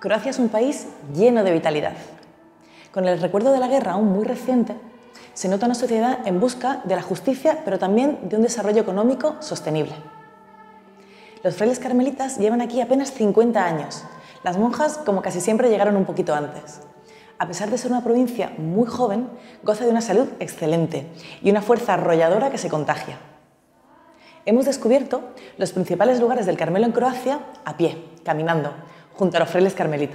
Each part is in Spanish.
Croacia es un país lleno de vitalidad. Con el recuerdo de la guerra aún muy reciente, se nota una sociedad en busca de la justicia, pero también de un desarrollo económico sostenible. Los frailes carmelitas llevan aquí apenas 50 años. Las monjas, como casi siempre, llegaron un poquito antes. A pesar de ser una provincia muy joven, goza de una salud excelente y una fuerza arrolladora que se contagia. Hemos descubierto los principales lugares del Carmelo en Croacia a pie, caminando, junto a los frailes carmelitas.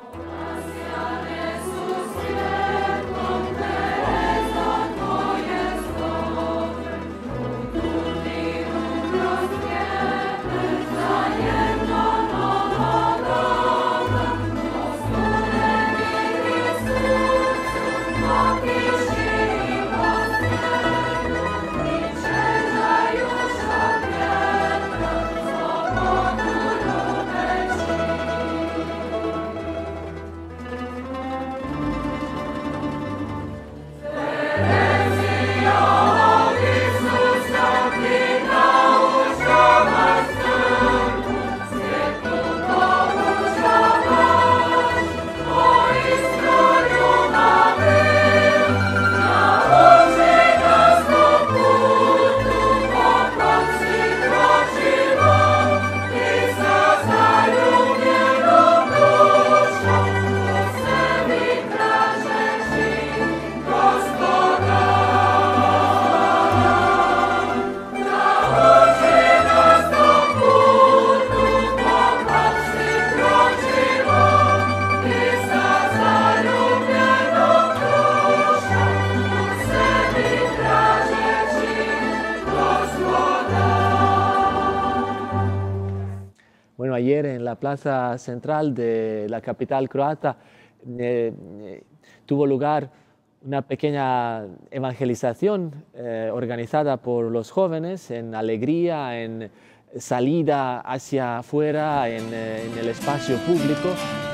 Bueno, ayer en la plaza central de la capital croata tuvo lugar una pequeña evangelización organizada por los jóvenes en alegría, en salida hacia afuera, en el espacio público.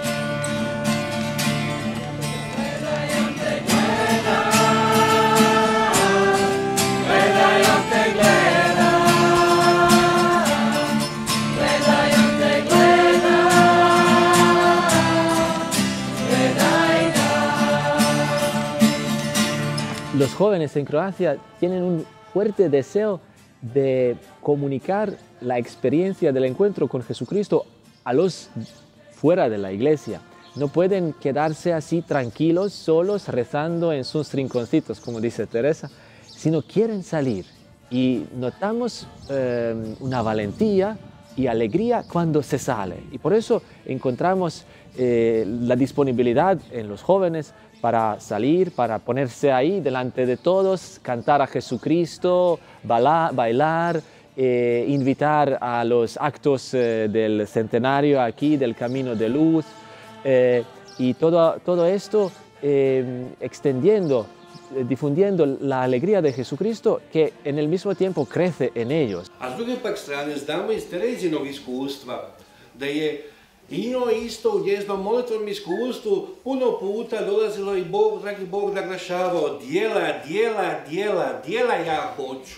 Los jóvenes en Croacia tienen un fuerte deseo de comunicar la experiencia del encuentro con Jesucristo a los fuera de la iglesia. No pueden quedarse así tranquilos, solos, rezando en sus rinconcitos, como dice Teresa, sino quieren salir. Y notamos una valentía y alegría cuando se sale. Y por eso encontramos la disponibilidad en los jóvenes para salir, para ponerse ahí delante de todos, cantar a Jesucristo, bailar, invitar a los actos del centenario aquí, del Camino de Luz, y todo esto extendiendo, difundiendo la alegría de Jesucristo que en el mismo tiempo crece en ellos. A s druge pak strane znamo iz Terezinog iskustva da je i njoj isto u njeznom molitvenom iskustvu puno puta dolazilo i Bog, dragi Bog, naglašavao djela, djela, djela, djela ja hoću.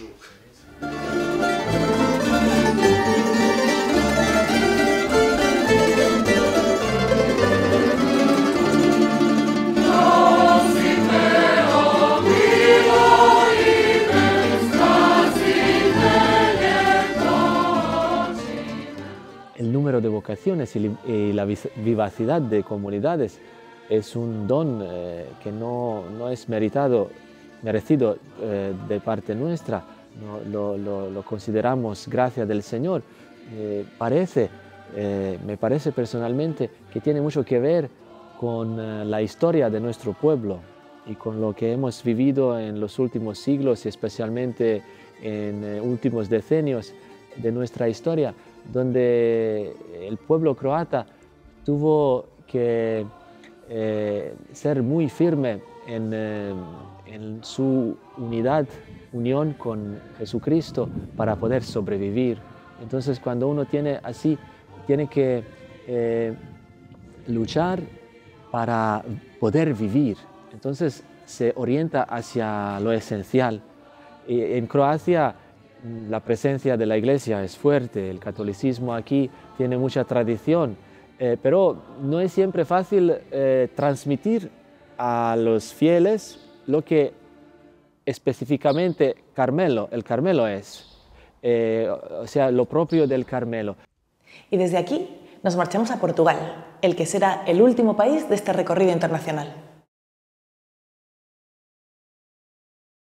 El número de vocaciones y la vivacidad de comunidades es un don que no es merecido de parte nuestra, lo consideramos gracia del Señor. Me parece personalmente que tiene mucho que ver con la historia de nuestro pueblo y con lo que hemos vivido en los últimos siglos y especialmente en últimos decenios de nuestra historia, donde el pueblo croata tuvo que ser muy firme en su unión con Jesucristo para poder sobrevivir. Entonces, cuando uno tiene que luchar para poder vivir. Entonces, se orienta hacia lo esencial. En Croacia, la presencia de la Iglesia es fuerte, el catolicismo aquí tiene mucha tradición pero no es siempre fácil transmitir a los fieles lo que específicamente el Carmelo es, o sea, lo propio del Carmelo. Y desde aquí nos marchamos a Portugal, el que será el último país de este recorrido internacional.